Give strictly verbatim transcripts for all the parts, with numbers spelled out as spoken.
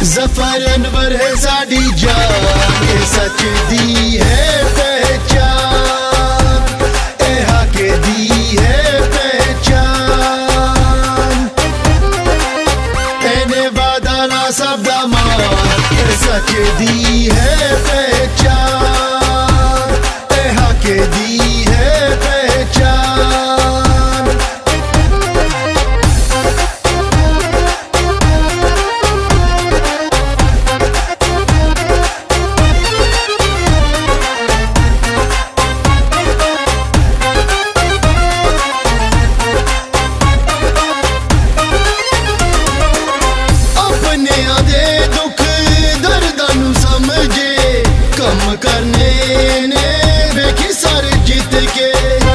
जफर अनवर है साडी जान, ए सच दी है पहचान, ए हाके दी है पहचान। एने वादा ना सब दा मान, ए सच दी है पहचान, ए हाके दी है पहचान। करने ने देखी सर जीत के,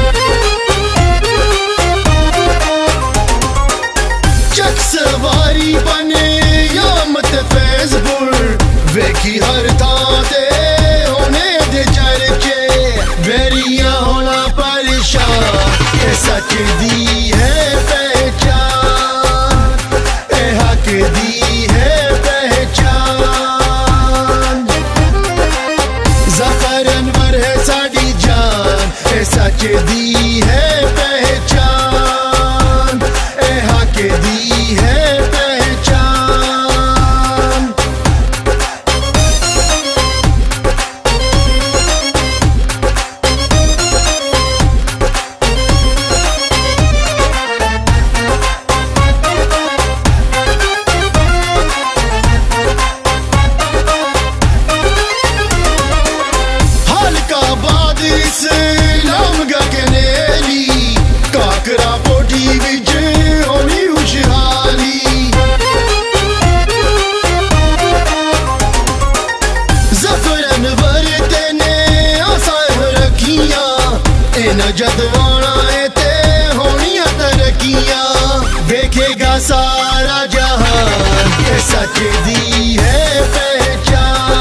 चक सवारी बने या मत फैजपुर, वेखी हर थाते होने दे चर्चे, वेरिया होना परेशान, ए सच दी है पहचान, ए हक दी है पहचान। जफर अनवर है साडी जान, ए सच दी है पहचान, ए हाके दी है पहचान। काकरा पोटी विच होनी खुशहाली, जफर अनवर तेने आसां रखियां, इन जदवाना ते होनियां तरक्कियां, देखेगा सारा जहान, ए सच दी है पहचान।